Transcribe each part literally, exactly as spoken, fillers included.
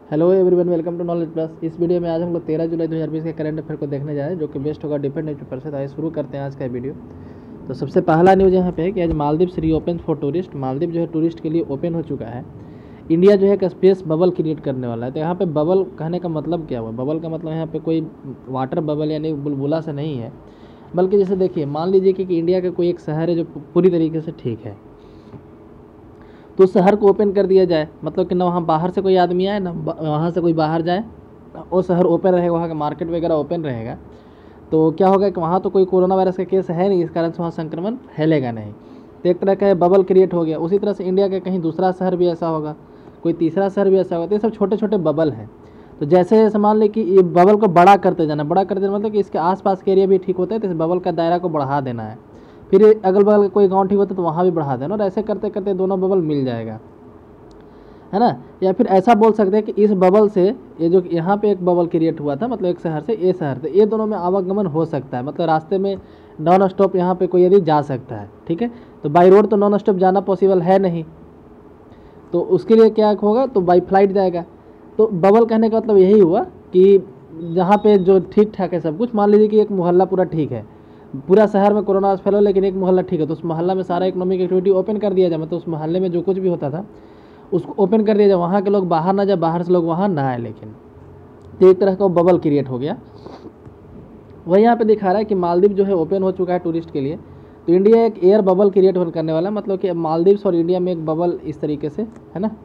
Hello everyone, welcome to knowledge plus. इस video में आज हम लोग तेरह जुलाई दो हज़ार बीस के करंट अफेयर को देखने जा रहे हैं, जो कि बेस्ट होगा डिफेंस न्यूज़पेपर से। तो आइए शुरू करते हैं आज का वीडियो। तो सबसे पहला न्यूज़ यहाँ पे है कि आज मालदीव री ओपन फॉर टूरिस्ट। मालदीव जो है टूरिस्ट के लिए ओपन हो चुका है। इंडिया जो है एक स्पेस बबल क्रिएट करने वाला है। तो यहाँ पे बबल कहने का मतलब क्या हुआ? बबल का मतलब यहाँ पे कोई वाटर बबल यानी बुलबुला से नहीं है, बल्कि जैसे देखिए, मान लीजिए कि, कि इंडिया का कोई एक शहर है जो पूरी तरीके से ठीक है, तो उस शहर को ओपन कर दिया जाए। मतलब कि ना वहाँ बाहर से कोई आदमी आए, ना वहाँ से कोई बाहर जाए, वो शहर ओपन रहेगा, वहाँ का मार्केट वगैरह ओपन रहेगा। तो क्या होगा कि वहाँ तो कोई कोरोना वायरस का केस है नहीं, इस कारण से वहाँ संक्रमण फैलेगा नहीं। तो एक तरह का बबल क्रिएट हो गया। उसी तरह से इंडिया का कहीं दूसरा शहर भी ऐसा होगा, कोई तीसरा शहर भी ऐसा होगा। तो ये सब छोटे छोटे बबल हैं। तो जैसे जैसे मान लें कि ये बबल को बड़ा करते जाना, बड़ा करते जाना मतलब कि इसके आसपास के एरिया भी ठीक होता है, तो इस बबल का दायरा को बढ़ा देना है। फिर अगल बगल कोई गांव ठीक होता है तो वहाँ भी बढ़ा देना, और ऐसे करते करते दोनों बबल मिल जाएगा, है ना। या फिर ऐसा बोल सकते हैं कि इस बबल से, ये जो यहाँ पे एक बबल क्रिएट हुआ था, मतलब एक शहर से ये शहर, तो ये दोनों में आवागमन हो सकता है। मतलब रास्ते में नॉन स्टॉप यहाँ पे कोई यदि जा सकता है, ठीक है। तो बाई रोड तो नॉन स्टॉप जाना पॉसिबल है नहीं, तो उसके लिए क्या होगा, तो बाई फ्लाइट जाएगा। तो बबल कहने का मतलब यही हुआ कि जहाँ पे जो ठीक ठाक है सब कुछ, मान लीजिए कि एक मोहल्ला पूरा ठीक है, पूरा शहर में कोरोना फैलो, लेकिन एक मोहल्ला ठीक है, तो उस मोहल्ला में सारा इकोनॉमिक एक्टिविटी ओपन कर दिया जाए। मतलब उस मोहल्ले में जो कुछ भी होता था उसको ओपन कर दिया जाए, वहाँ के लोग बाहर ना जाए, बाहर से लोग वहाँ ना आए। लेकिन तो एक तरह का बबल क्रिएट हो गया। वही यहाँ पे दिखा रहा है कि मालदीव जो है ओपन हो चुका है टूरिस्ट के लिए। तो इंडिया एक एयर बबल क्रिएट करने वाला है, मतलब कि मालदीव्स और इंडिया में एक बबल इस तरीके से, है ना।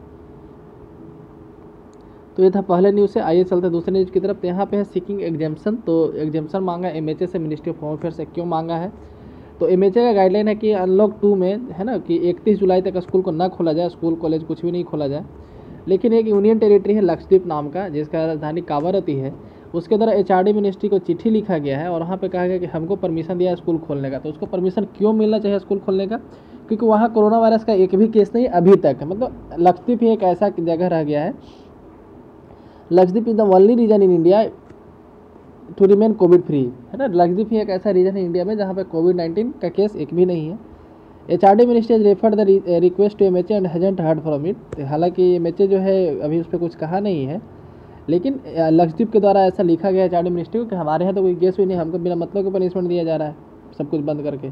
तो ये था पहले न्यूज़ से। आइए चलते दूसरे न्यूज़ की तरफ। तो यहाँ पे है सीकिंग एग्जाम्पशन। तो एग्जाम्पशन मांगा एमएचए से, मिनिस्ट्री ऑफ होम अफेयर से। क्यों मांगा है? तो एमएचए का गाइडलाइन है कि अनलॉक टू में, है ना, कि इकतीस जुलाई तक स्कूल को ना खोला जाए, स्कूल कॉलेज कुछ भी नहीं खोला जाए। लेकिन एक यूनियन टेरिटरी है लक्षद्वीप नाम का, जिसका राजधानी कावारती है, उसके द्वारा एचआरडी मिनिस्ट्री को चिट्ठी लिखा गया है, और वहाँ पे कहा गया कि हमको परमिशन दिया है स्कूल खोलने का। तो उसको परमिशन क्यों मिलना चाहिए स्कूल खोलने का? क्योंकि वहाँ कोरोना वायरस का एक भी केस नहीं अभी तक है। मतलब लक्षद्वीप ही एक ऐसा जगह रह गया है, Lakshadweep is the only region in India to remain covid free, है ना। लक्षद्वीप ही एक ऐसा रीजन है इंडिया में जहाँ पे कोविड नाइन्टीन का केस एक भी नहीं है। H R D ministry referred the request to MHA and hasn't heard from it. हालांकि एमएचए जो है अभी उस पर कुछ कहा नहीं है, लेकिन लक्षद्वीप के द्वारा ऐसा लिखा गया एच आर डी मिनिस्ट्री को कि हमारे यहाँ तो कोई केस भी नहीं, हमको बिना मतलब के पनिशमेंट दिया जा रहा है, सब कुछ बंद करके।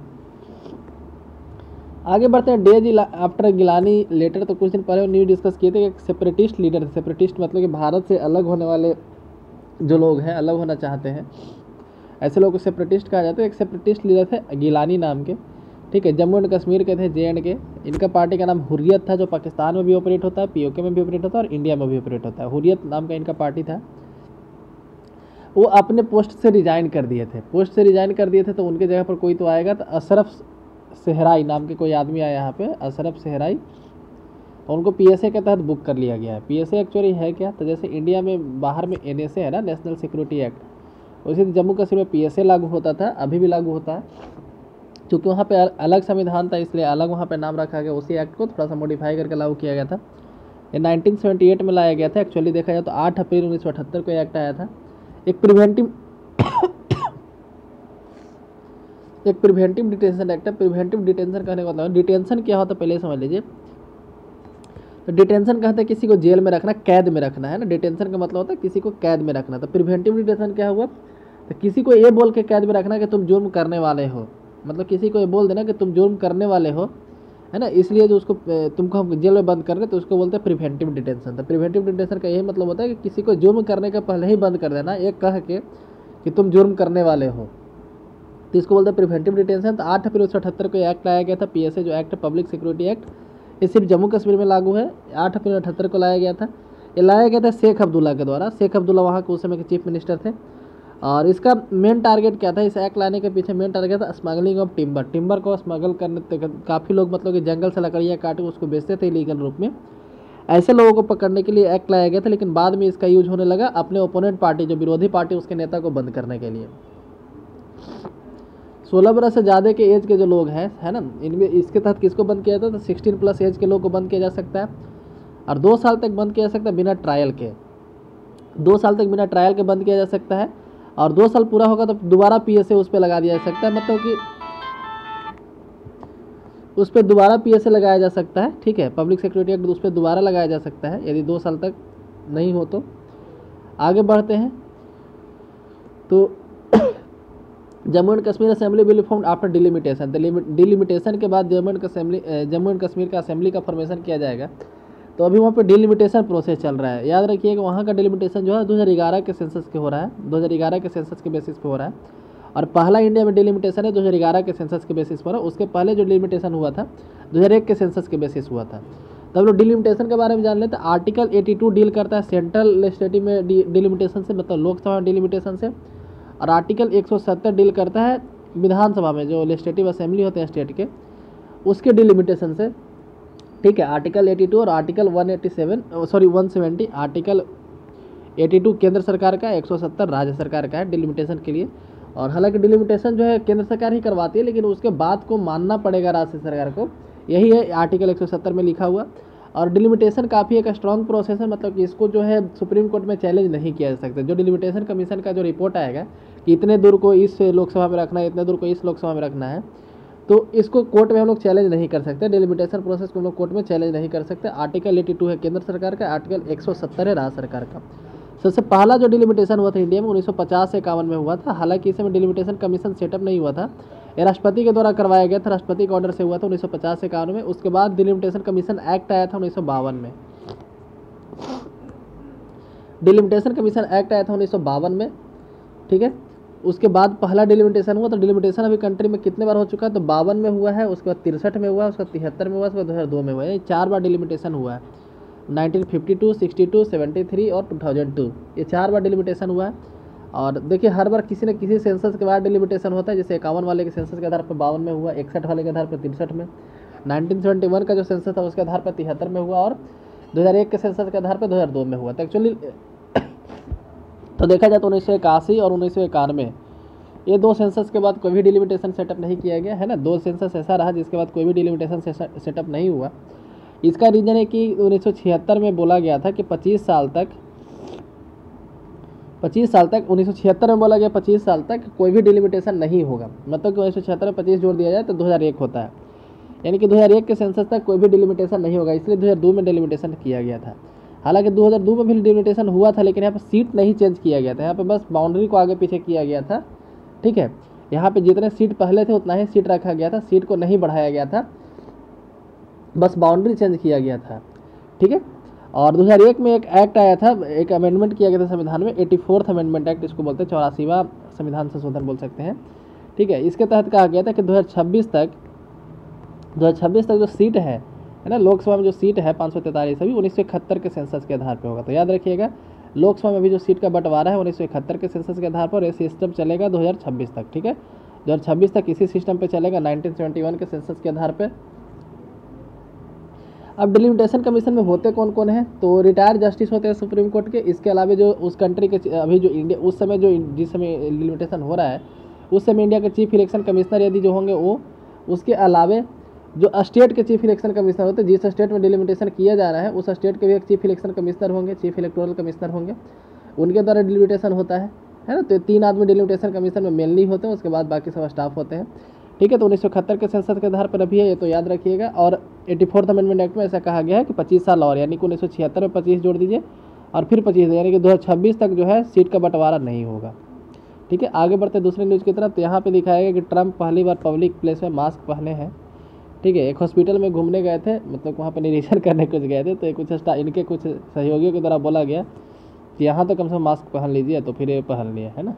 आगे बढ़ते हैं। Days after Gilani letter. तो कुछ दिन पहले न्यूज डिस्कस किए थे, एक सेपरेटिस्ट लीडर थे। सेपरेटिस्ट मतलब कि भारत से अलग होने वाले जो लोग हैं, अलग होना चाहते हैं, ऐसे लोगों को सेपरेटिस्ट कहा जाता है। एक सेपरेटिस्ट लीडर थे गिलानी नाम के, ठीक है, जम्मू एंड कश्मीर के थे, जे एंड के। इनका पार्टी का नाम हुर्रियत था, जो पाकिस्तान में भी ऑपरेट होता है, पीओके में भी ऑपरेट होता है, और इंडिया में भी ऑपरेट होता है। हुर्रियत नाम का इनका पार्टी था। वो अपने पोस्ट से रिजाइन कर दिए थे। पोस्ट से रिजाइन कर दिए थे तो उनके जगह पर कोई तो आएगा। तो अशरफ सहराई नाम के कोई आदमी आया यहाँ पे, अशरफ सहराई, और उनको पीएसए के तहत बुक कर लिया गया है। पीएसए एक्चुअली है क्या? तो जैसे इंडिया में बाहर में एनएसए है ना, नेशनल सिक्योरिटी एक्ट, उसी जम्मू कश्मीर में पीएसए लागू होता था, अभी भी लागू होता है। क्योंकि वहाँ पे अलग संविधान था, इसलिए अलग वहाँ पे नाम रखा गया। उसी एक्ट को थोड़ा सा मॉडिफाई करके लागू किया गया था। ये नाइनटीन सेवेंटी एट में लाया गया था। एक्चुअली देखा जाए तो आठ अप्रैल उन्नीस सौ अठहत्तर को एक्ट आया था। एक प्रिवेंटिव एक प्रिवेंटिव डिटेंशन एक्ट है। प्रिवेंटिव डिटेंशन कहने का मतलब, डिटेंशन क्या होता है पहले समझ लीजिए। तो डिटेंशन कहते हैं किसी को जेल में रखना, कैद में रखना, है ना। डिटेंशन का मतलब होता है किसी को कैद में रखना। तो प्रिवेंटिव डिटेंशन क्या हुआ? तो किसी को ये बोल के कैद में रखना कि तुम जुर्म करने वाले हो, मतलब किसी को ये बोल देना कि तुम जुर्म करने वाले हो, है ना, इसलिए जो उसको तुमको हम जेल में बंद कर रहे, तो उसको बोलते हैं प्रिवेंटिव डिटेंशन। तो प्रिवेंटिव डिटेंशन का यही मतलब होता है कि किसी को जुर्म करने का पहले ही बंद कर देना, एक कह के कि तुम जुर्म करने वाले हो, तो इसको बोलते हैं प्रिवेंटिव डिटेंशन। तो आठ अप्रैल उन्नीस सौ अठहत्तर को एक्ट लाया गया था, पीएसए जो एक्ट है, पब्लिक सिक्योरिटी एक्ट। ये सिर्फ जम्मू कश्मीर में लागू है। आठ अप्रैल अठहत्तर को लाया गया था। ये लाया गया था शेख अब्दुल्ला के द्वारा। शेख अब्दुल्ला वहाँ के उस समय के चीफ मिनिस्टर थे। और इसका मेन टारगेट क्या था? इस एक्ट लाने के पीछे मेन टारगेट था स्मगलिंग ऑफ टिम्बर। टिम्बर को स्मगल करने, काफ़ी लोग मतलब कि जंगल से लकड़ियाँ काट के उसको बेचते थे इलीगल रूप में। ऐसे लोगों को पकड़ने के लिए एक्ट लाया गया था, लेकिन बाद में इसका यूज होने लगा अपने ओपोनेंट पार्टी, जो विरोधी पार्टी, उसके नेता को बंद करने के लिए। सोलह बरस से ज़्यादा के एज के जो लोग हैं, है ना, इनमें इसके तहत किसको बंद किया जाता है? तो सिक्सटीन प्लस एज के लोग को बंद किया जा सकता है, और दो साल तक बंद किया जा सकता है बिना ट्रायल के। दो साल तक बिना ट्रायल के बंद किया जा सकता है, और दो साल पूरा होगा तो दोबारा पीएसए उस पर लगा दिया जा सकता है। मतलब कि उस पर दोबारा पीएसए लगाया जा सकता है, ठीक है, पब्लिक सिक्योरिटी एक्ट उस पर दोबारा लगाया जा सकता है, यदि दो साल तक नहीं हो तो आगे बढ़ते हैं। तो Jammu and Kashmir assembly will form after delimitation, delimitation के बाद Jammu and assembly Jammu and Kashmir का असेंबली का फॉर्मेशन किया जाएगा। तो अभी वहाँ पे डिलिमिटेशन प्रोसेस चल रहा है। याद रखिए कि वहाँ का डिलिमिटेशन जो है दो हज़ार ग्यारह के सेंसस के हो रहा है, दो हज़ार ग्यारह के सेंसस के बेसिस पे हो रहा है। और पहला इंडिया में डिलिमिटेशन है दो हज़ार ग्यारह के सेंसस के बेसिस पर। उसके पहले जो डिलिमिटेशन हुआ था दो हज़ार एक के सेंसस के बेसिस हुआ था। तो हम लोग डिलिमिटेशन के बारे में जान लेते हैं। आर्टिकल बयासी डील करता है सेंट्रल लेजिस्लेटिव में डिलिमिटेशन से, मतलब लोकसभा में डिलिमिटेशन से। और आर्टिकल एक सौ सत्तर डील करता है विधानसभा में, जो लेजिस्लेटिव असेंबली होते हैं स्टेट के, उसके डिलिमिटेशन से। ठीक है, आर्टिकल बयासी और आर्टिकल एक सौ सत्तासी सॉरी एक सौ सत्तर, आर्टिकल बयासी केंद्र सरकार का, एक सौ सत्तर राज्य सरकार का है डिलिमिटेशन के लिए। और हालांकि डिलिमिटेशन जो है केंद्र सरकार ही करवाती है, लेकिन उसके बाद को मानना पड़ेगा राज्य सरकार को, यही है आर्टिकल एक सौ सत्तर में लिखा हुआ। और डिलिमिटेशन काफ़ी एक स्ट्रॉन्ग प्रोसेस है, मतलब कि इसको जो है सुप्रीम कोर्ट में चैलेंज नहीं किया जा सकता। जो डिलिमिटेशन कमीशन का जो रिपोर्ट आएगा कि इतने दूर को इस लोकसभा में रखना है, इतने दूर को इस लोकसभा में रखना है, तो इसको कोर्ट में हम लोग चैलेंज नहीं कर सकते। डिलिमिटेशन प्रोसेस को हम लोग कोर्ट में चैलेंज नहीं कर सकते। आर्टिकल बयासी है केंद्र सरकार का, आर्टिकल एक सौ सत्तर है राज्य सरकार का। सबसे पहला जो डिलिमिटेशन हुआ था इंडिया में उन्नीस सौ पचास से इक्यावन में हुआ था। हालांकि इस समय डिलिमिटेशन कमीशन सेटअप नहीं हुआ था, ये राष्ट्रपति के द्वारा करवाया गया था, राष्ट्रपति के ऑर्डर से हुआ था उन्नीस सौ पचास से इक्यावन में। उसके बाद डिलिमिटेशन कमीशन एक्ट आया था उन्नीस सौ बावन में, डिलिमिटेशन कमीशन एक्ट आया था उन्नीस सौ बावन में। ठीक है, उसके बाद पहला डिलिमिटेशन हुआ। तो डिलिमिटेशन अभी कंट्री में कितने बार हो चुका है, तो बावन में हुआ है, उसके बाद तिरसठ में हुआ है, उसके बाद तिहत्तर में हुआ, उसके बाद दो हज़ार दो में हुआ है। चार बार डिलिमिटेशन हुआ है, nineteen fifty two, sixty two, seventy three और टू थाउजेंड टू, ये चार बार डिलिमिटेशन हुआ है। और देखिए हर बार किसी न किसी सेंसस के बाद डिलिमिटेशन होता है। जैसे इक्यावन वाले के सेंसस के आधार पर बावन में हुआ, इकसठ वाले के आधार पर तिरसठ में, नाइनटीन सेवेंटी वन का जो सेंसस था उसके आधार पर तिहत्तर में हुआ, और दो हज़ार एक के सेंसस के आधार पर दो हज़ार दो में हुआ। तो एक्चुअली तो देखा जाए तो उन्नीस सौ इक्यासी और उन्नीस सौ इक्यानवे ये दो सेंसस के बाद कोई भी डिलिमिटेशन सेटअप नहीं किया गया है ना। दो सेंसस ऐसा रहा जिसके बाद कोई भी डिलिमिटेशन सेटअप नहीं हुआ। इसका रीज़न है कि उन्नीस सौ छिहत्तर में बोला गया था कि पच्चीस साल तक पच्चीस साल तक उन्नीस सौ छिहत्तर में बोला गया पच्चीस साल तक कोई भी डिलिमिटेशन नहीं होगा। मतलब कि उन्नीस सौ छिहत्तर में पच्चीस जोड़ दिया जाए तो दो हज़ार एक होता है, यानी कि दो हज़ार एक के सेंसस तक कोई भी डिलिमिटेशन नहीं होगा, इसलिए दो हज़ार दो में डिलिमिटेशन किया गया था। हालांकि दो हज़ार दो में भी डिलिमिटेशन हुआ था, लेकिन यहाँ पर सीट नहीं चेंज किया गया था, यहाँ पे बस बाउंड्री को आगे पीछे किया गया था। ठीक है, यहाँ पे जितने सीट पहले थे उतना ही सीट रखा गया था, सीट को नहीं बढ़ाया गया था, बस बाउंड्री चेंज किया गया था। ठीक है, और दो हज़ार एक में एक एक्ट आया था, एक अमेंडमेंट किया गया था संविधान में, एटी फोर्थ अमेंडमेंट एक्ट इसको बोलते हैं, चौरासीवां संविधान संशोधन बोल सकते हैं। ठीक है, इसके तहत कहा गया था कि दो हज़ार छब्बीस तक दो हज़ार छब्बीस तक जो सीट है है ना लोकसभा में जो सीट है पाँच सौ तैंतालीस अभी उन्नीस सौ इकहत्तर के सेंसस के आधार पर होगा। तो याद रखिएगा लोकसभा में भी जो सीट का बंटवारा है उन्नीस सौ इकहत्तर के सेंसस के आधार पर, ये सिस्टम चलेगा दो हज़ार छब्बीस तक। ठीक है, दो हज़ार छब्बीस तक इसी सिस्टम पे चलेगा नाइनटीन सेवेंटी वन के सेंसस के आधार पर। अब डिलिमिटेशन कमीशन में होते कौन कौन है, तो रिटायर्ड जस्टिस होते हैं सुप्रीम कोर्ट के। इसके अलावा जो उस कंट्री के अभी जो इंडिया उस समय जो जिस समय डिलिमिटेशन हो रहा है उस समय इंडिया के चीफ इलेक्शन कमिश्नर यदि जो होंगे वो, उसके अलावे जो स्टेट के चीफ इलेक्शन कमिश्नर होते हैं, जिस स्टेट में डिलिमिटेशन किया जा रहा है उस स्टेट के भी एक चीफ इलेक्शन कमिश्नर होंगे, चीफ इलेक्टोरल कमिश्नर होंगे, उनके द्वारा डिलिमिटेशन होता है है ना। तो तीन आदमी डिलिमिटेशन कमीशन में मेनली होते हैं, उसके बाद बाकी सब स्टाफ होते हैं। ठीक है, तो उन्नीस सौ इकहत्तर के सेंसस के आधार पर अभी है, ये तो याद रखिएगा। और एटी फोर्थ अमेंडमेंट एक्ट में ऐसा कहा गया है कि पच्चीस साल और, यानी कि उन्नीस सौ छिहत्तर में पच्चीस जोड़ दीजिए और फिर पच्चीस, यानी कि दो हज़ार छब्बीस तक जो है सीट का बंटवारा नहीं होगा। ठीक है, आगे बढ़ते दूसरे न्यूज़ की तरफ। तो यहाँ पे दिखाया गया कि ट्रंप पहली बार पब्लिक प्लेस में मास्क पहने हैं। ठीक है, एक हॉस्पिटल में घूमने गए थे, मतलब वहाँ पे निरीक्षण करने कुछ गए थे, तो कुछ इनके कुछ सहयोगियों के द्वारा बोला गया कि यहाँ तो कम से कम मास्क पहन लीजिए, तो फिर ये पहन लिया है ना।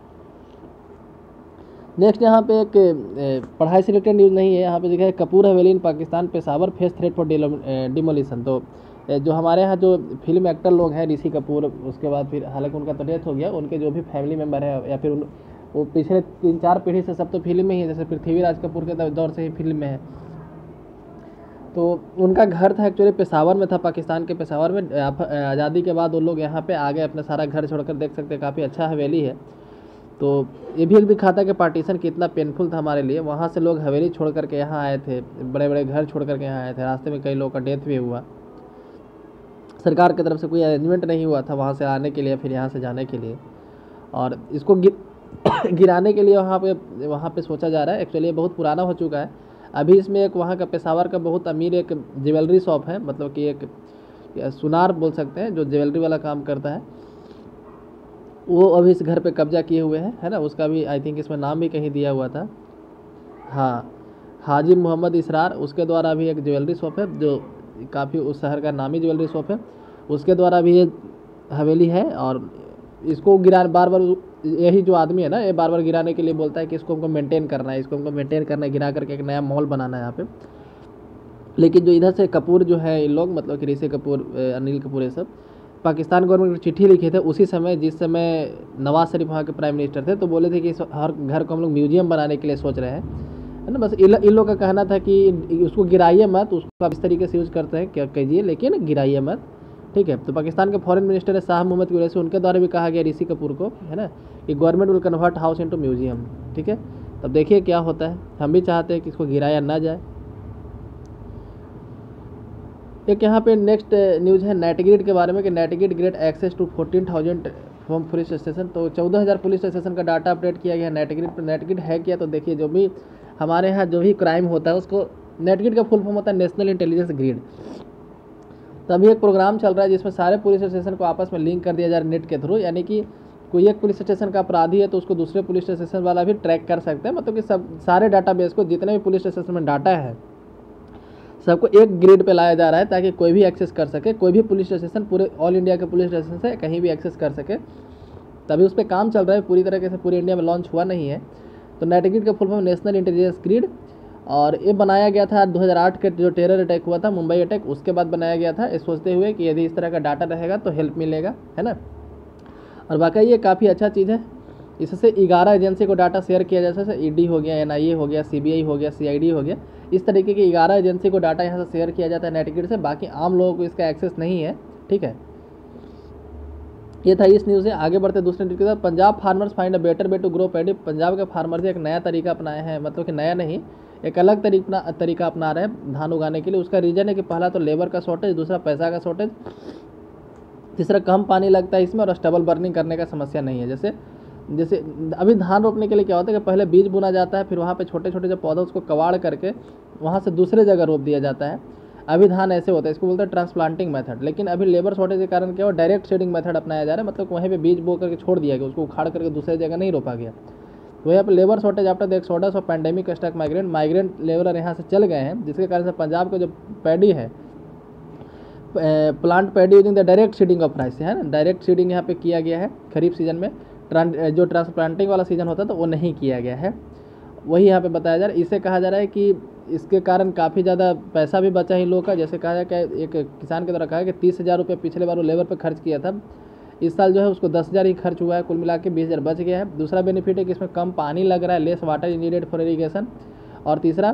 नेक्स्ट यहाँ पे एक पढ़ाई से रिलेटेड न्यूज़ नहीं है, यहाँ पे देखा है Kapoor Haveli in Pakistan Peshawar face threat for demolition. तो जो हमारे यहाँ जो फिल्म एक्टर लोग हैं ऋषि कपूर, उसके बाद फिर हालांकि उनका तो डेथ हो गया, उनके जो भी फैमिली मेम्बर है या फिर उन वो पिछले तीन चार पीढ़ी से सब तो फिल्म में ही है, जैसे पृथ्वीराज कपूर के दौर से ही फिल्म में है। तो उनका घर था एक्चुअली पेशावर में था, पाकिस्तान के पेशावर में। आज़ादी के बाद वो लोग यहाँ पे आ गए, अपना सारा घर छोड़कर, देख सकते हैं काफ़ी अच्छा हवेली है। तो ये भी एक दिखाता है कि पार्टीशन कितना पेनफुल था हमारे लिए। वहाँ से लोग हवेली छोड़ करके यहाँ आए थे, बड़े बड़े घर छोड़ करके यहाँ आए थे, रास्ते में कई लोगों का डेथ भी हुआ। सरकार की तरफ से कोई अरेंजमेंट नहीं हुआ था वहाँ से आने के लिए, फिर यहाँ से जाने के लिए, और इसको गिर गिराने के लिए वहाँ पे वहाँ पे सोचा जा रहा है। एक्चुअली ये बहुत पुराना हो चुका है। अभी इसमें एक वहाँ का पेशावर का बहुत अमीर एक ज्वेलरी शॉप है, मतलब कि एक सुनार बोल सकते हैं, जो ज्वेलरी वाला काम करता है, वो अभी इस घर पे कब्जा किए हुए हैं, है ना। उसका भी आई थिंक इसमें नाम भी कहीं दिया हुआ था, हाँ, हाजी मोहम्मद इसरार, उसके द्वारा भी एक ज्वेलरी शॉप है जो काफ़ी उस शहर का नामी ज्वेलरी शॉप है, उसके द्वारा भी ये हवेली है। और इसको गिरा बार बार यही जो आदमी है ना, ये बार बार गिराने के लिए बोलता है कि इसको हमको मेंटेन करना है, इसको हमको मेंटेन करना है, गिरा करके एक नया मॉल बनाना है यहाँ पे। लेकिन जो इधर से कपूर जो है, इन लोग मतलब कि ऋषि कपूर, अनिल कपूर, ये सब पाकिस्तान गवर्नमेंट को चिट्ठी लिखे थे उसी समय जिस समय नवाज शरीफ वहाँ के प्राइम मिनिस्टर थे, तो बोले थे कि इस हर घर को हम लोग म्यूजियम बनाने के लिए सोच रहे हैं, है ना। बस इन लोग का कहना था कि उसको गिराइए मत, उसको आप इस तरीके से यूज़ करते हैं क्या कीजिए, लेकिन गिराइए मत, ठीक है। तो पाकिस्तान के फॉरेन मिनिस्टर है शाह मोहम्मद कुरैशी, उनके द्वारा भी कहा गया ऋषि कपूर को, है ना, कि government will convert house into museum, ठीक है। तब देखिए क्या होता है, हम भी चाहते हैं कि इसको गिराया ना जाए। एक यहाँ पे नेक्स्ट न्यूज़ है नेटग्रिड के बारे में कि NATGRID great access to fourteen thousand from police station. तो चौदह हज़ार पुलिस स्टेशन का डाटा अपडेट किया गया नेटग्रिड पर। नेटग्रिड है क्या, तो देखिए जो भी हमारे यहाँ जो भी क्राइम होता है उसको, नेटग्रिड का फुल फॉर्म होता है नेशनल इंटेलिजेंस ग्रिड। तो अभी एक प्रोग्राम चल रहा है जिसमें सारे पुलिस स्टेशन को आपस में लिंक कर दिया जा रहा है नेट के थ्रू, यानी कि कोई एक पुलिस स्टेशन का अपराधी है तो उसको दूसरे पुलिस स्टेशन वाला भी ट्रैक कर सकते हैं। मतलब कि सब सारे डाटाबेस को, जितने भी पुलिस स्टेशन में डाटा है, सबको एक ग्रिड पे लाया जा रहा है ताकि कोई भी एक्सेस कर सके, कोई भी पुलिस स्टेशन पूरे ऑल इंडिया के पुलिस स्टेशन से कहीं भी एक्सेस कर सके। तभी उस पर काम चल रहा है, पूरी तरीके से पूरे इंडिया में लॉन्च हुआ नहीं है। तो नेटग्रिड का full form national intelligence grid, और ये बनाया गया था दो हज़ार आठ के जो टेरर अटैक हुआ था, मुंबई अटैक, उसके बाद बनाया गया था, इस सोचते हुए कि यदि इस तरह का डाटा रहेगा तो हेल्प मिलेगा, है ना। और वाकई ये काफ़ी अच्छा चीज़ है। इससे ग्यारह एजेंसी को डाटा शेयर किया जा सकता है, ईडी हो गया, एनआईए हो गया, सीबीआई हो गया, सीआईडी हो गया, इस तरीके की ग्यारह एजेंसी को डाटा यहाँ से शेयर किया जाता है नेटग्रिड से। बाकी आम लोगों को इसका एक्सेस नहीं है, ठीक है। ये था इस न्यूज़ से। आगे बढ़ते दूसरे न्यूज़ के साथ। Punjab farmers find a better way to grow paddy. Punjab के फार्मर्स एक नया तरीका अपनाए हैं, मतलब कि नया नहीं, एक अलग तरीका तरीका अपना रहे हैं धान उगाने के लिए। उसका रीज़न है कि पहला तो लेबर का शॉर्टेज, दूसरा पैसा का शॉर्टेज, तीसरा कम पानी लगता है इसमें, और स्टबल बर्निंग करने का समस्या नहीं है। जैसे जैसे अभी धान रोपने के लिए क्या होता है कि पहले बीज बुना जाता है, फिर वहाँ पे छोटे छोटे जो पौधा उसको कबाड़ करके वहाँ से दूसरे जगह रोप दिया जाता है। अभी धान ऐसे होता है, इसको बोलते हैं ट्रांसप्लांटिंग मेथड। लेकिन अभी लेबर शॉर्टेज के कारण क्या हो, डायरेक्ट सीडिंग मेथड अपनाया जा रहा है, मतलब वहीं पे बीज बो करके छोड़ दिया गया, उसको उखाड़ करके दूसरे जगह नहीं रोपा गया। तो यहाँ पर labour shortage after the exodus of pandemic stuck migrant, migrant labour यहाँ से चल गए हैं, जिसके कारण से पंजाब का जो पैडी है, plant paddy using the direct seeding of rice, है ना, डायरेक्ट सीडिंग यहाँ पे किया गया है खरीफ सीजन में। ट्रांस जो ट्रांसप्लांटिंग वाला सीजन होता है तो वो नहीं किया गया है, वही यहाँ पे बताया जा रहा है। इसे कहा जा रहा है कि इसके कारण काफ़ी ज़्यादा पैसा भी बचा है इन लोगों का। जैसे कहा जाए कि एक किसान के द्वारा कहा कि तीस हज़ार रुपये पिछले बार वो लेबर पर खर्च किया था, इस साल जो है उसको दस हज़ार ही खर्च हुआ है, कुल मिला के बीस हज़ार बच गया है। दूसरा बेनिफिट है कि इसमें कम पानी लग रहा है, less water needed for irrigation. और तीसरा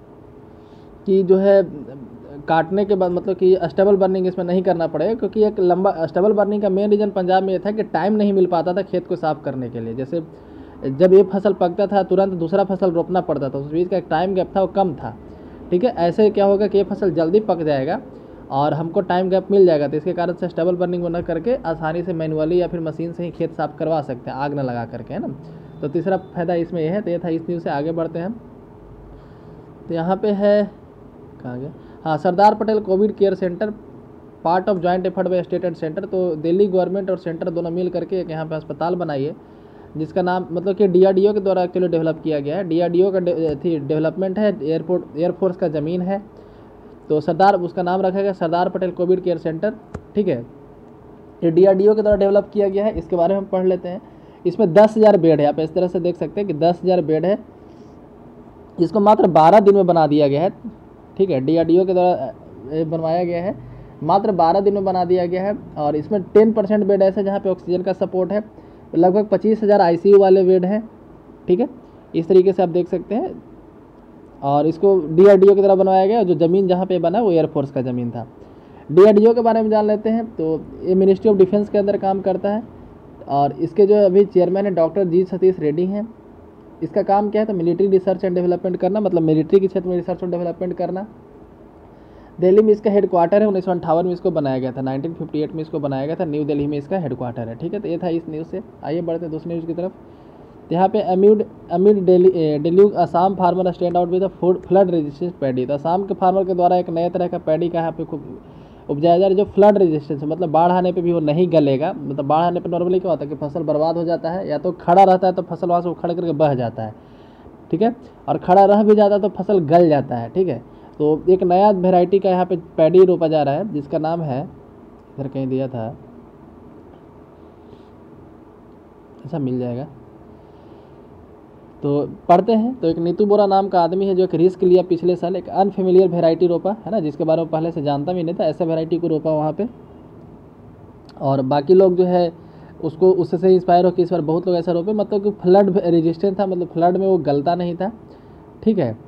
कि जो है काटने के बाद मतलब कि स्टेबल बर्निंग इसमें नहीं करना पड़ेगा, क्योंकि एक लंबा स्टेबल बर्निंग का मेन रीज़न पंजाब में ये था कि टाइम नहीं मिल पाता था खेत को साफ़ करने के लिए। जैसे जब ये फसल पकता था तुरंत दूसरा फसल रोपना पड़ता था, उस बीच का एक टाइम गैप था, वो कम था, ठीक है। ऐसे क्या होगा कि ये फसल जल्दी पक जाएगा और हमको टाइम गैप मिल जाएगा, तो इसके कारण से स्टेबल बर्निंग को न करके आसानी से मैनुअली या फिर मशीन से ही खेत साफ़ करवा सकते हैं, आग न लगा करके, है ना। तो तीसरा फायदा इसमें यह है। तो ये था इस न्यूज़ से। आगे बढ़ते हैं। तो यहाँ पे है, कहाँ गया, हाँ, Sardar Patel covid care centre, part of joint effort by state and centre. तो दिल्ली गवर्नमेंट और सेंटर दोनों मिल करके एक यहाँ पे अस्पताल बनाई है, जिसका नाम मतलब कि डीआरडीओ के द्वारा एक्चुअली डेवलप किया गया है। डीआरडीओ का थी डेवलपमेंट है, एयरपोर्ट एयरफोर्स का ज़मीन है, तो सरदार उसका नाम रखा गया Sardar Patel covid care centre, ठीक है। ये डीआरडीओ के द्वारा डेवलप किया गया है, इसके बारे में हम पढ़ लेते हैं। इसमें दस हज़ार बेड है, आप इस तरह से देख सकते हैं कि दस हज़ार बेड है, जिसको मात्र बारह दिन में बना दिया गया है, ठीक है। डीआरडीओ के द्वारा बनवाया गया है, मात्र बारह दिन में बना दिया गया है। और इसमें टेन परसेंट बेड ऐसे जहाँ पे ऑक्सीजन का सपोर्ट है, लगभग पच्चीस हज़ार आईसीयू वाले बेड हैं, ठीक है। इस तरीके से आप देख सकते हैं। और इसको डीआरडीओ की तरह बनवाया गया, जो ज़मीन जहाँ पे बना वो एयरफोर्स का ज़मीन था। डीआरडीओ के बारे में जान लेते हैं। तो ये मिनिस्ट्री ऑफ डिफेंस के अंदर काम करता है, और इसके जो अभी चेयरमैन है डॉक्टर जी सतीश रेड्डी हैं। इसका काम क्या है, तो मिलिट्री रिसर्च एंड डेवलपमेंट करना, मतलब मिलिट्री के क्षेत्र में रिसर्च और डेवलपमेंट करना। दिल्ली में इसका हेडक्वार्टर है, उन्नीस सौ अंठावन में इसको बनाया गया था, नाइनटीन फिफ्टी एट में इसको बनाया गया था, न्यू दिल्ली में इसका हेडक्वार्टर है, ठीक है। तो ये था इस न्यूज़ से। आइए बढ़ते हैं दूसरे न्यूज़ की तरफ। यहाँ पे amid amid deluge Assam farmer stand out with food flood resistant paddy. तो असम के फार्मर के द्वारा एक नए तरह का पैडी का यहाँ पे उपजाया जा रहा है जो फ्लड रेजिस्टेंस है, मतलब बाढ़ आने पे भी वो नहीं गलेगा। मतलब बाढ़ आने पे नॉर्मली क्या होता है कि फसल बर्बाद हो जाता है, या तो खड़ा रहता है तो फसल वहाँ से उखड़ करके बह जाता है, ठीक है, और खड़ा रह भी जाता है तो फसल गल जाता है, ठीक है। तो एक नया वेराइटी का यहाँ पे पैडी रोपा जा रहा है जिसका नाम है, इधर कहीं दिया था, ऐसा मिल जाएगा तो पढ़ते हैं। तो एक नीतू बोरा नाम का आदमी है जो एक रिस्क लिया पिछले साल, एक अनफेमिलियर वेराइटी रोपा है ना, जिसके बारे में पहले से जानता भी नहीं था, ऐसा वेराइटी को रोपा वहाँ पे। और बाकी लोग जो है उसको उससे से इंस्पायर हो कि इस बार बहुत लोग ऐसा रोपे, मतलब कि फ्लड रेजिस्टेंट था, मतलब फ्लड में वो गलता नहीं था, ठीक है।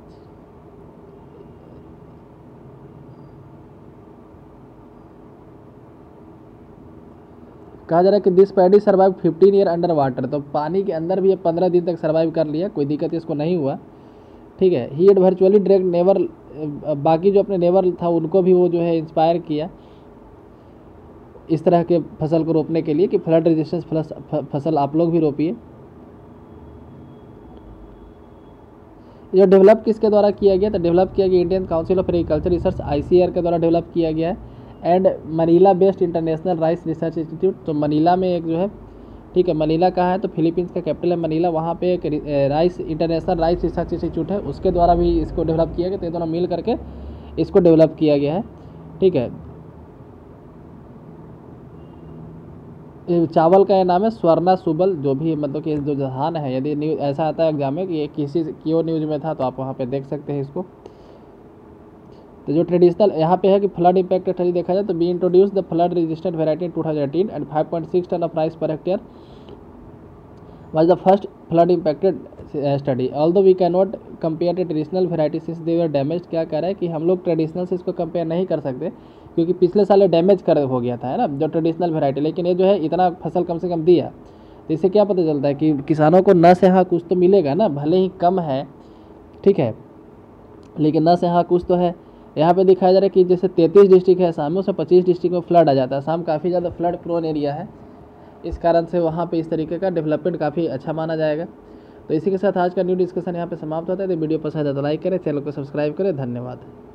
कहा जा रहा है कि this paddy survive fifteen year under water, तो पानी के अंदर भी ये पंद्रह दिन तक सर्वाइव कर लिया, कोई दिक्कत इसको नहीं हुआ, ठीक है। He had virtually direct never, बाकी जो अपने नेवर था उनको भी वो जो है इंस्पायर किया इस तरह के फसल को रोपने के लिए कि फ्लड रेजिस्टेंस प्लस फसल आप लोग भी रोपिए। ये डेवलप किसके द्वारा किया गया, तो डेवलप किया गया Indian council of agriculture research I C R के द्वारा डेवलप किया गया है, and Manila based international rice research institute, तो मनीला में एक जो है, ठीक है, मनीला कहाँ है, तो फिलीपींस का कैपिटल है मनीला, वहाँ पे एक rice international rice research institute है, उसके द्वारा भी इसको डेवलप किया गया। तो ये दोनों मिल करके इसको डेवलप किया गया है, ठीक है। चावल का ये नाम है स्वर्णा सुबल, जो भी मतलब कि जो धान है, यदि न्यूज ऐसा आता है एग्जाम में कि ये किसी क्यों न्यूज में था तो आप वहाँ पे देख सकते हैं इसको। तो जो ट्रेडिशनल यहाँ पे है कि फ्लड इम्पैक्ट स्टडी देखा जाए तो be introduce the flood resistant variety in two thousand eighteen and five point six ton of rice per hectare was the first flood impacted study, although we can not compare the traditional variety since they were damage. क्या कह रहा है कि हम लोग traditional से इसको compare नहीं कर सकते क्योंकि पिछले साल डैमेज कर हो गया था, है ना, जो ट्रेडिशनल वेराइटी, लेकिन ये जो है इतना फसल कम से कम दिया, तो इससे क्या पता चलता है कि किसानों को न से हाँ कुछ तो मिलेगा ना, भले ही कम है, ठीक है, लेकिन न से हाँ कुछ तो है। यहाँ पे दिखाया जा रहा है कि जैसे तैंतीस डिस्ट्रिक्ट है असम में, उसमें पच्चीस डिस्ट्रिक्ट में फ्लड आ जाता है। असम काफ़ी ज़्यादा फ्लड प्रोन एरिया है, इस कारण से वहाँ पे इस तरीके का डेवलपमेंट काफ़ी अच्छा माना जाएगा। तो इसी के साथ आज का न्यू डिस्कशन यहाँ पे समाप्त होता है। तो वीडियो पसंद है तो लाइक करें, चैनल को सब्सक्राइब करें। धन्यवाद।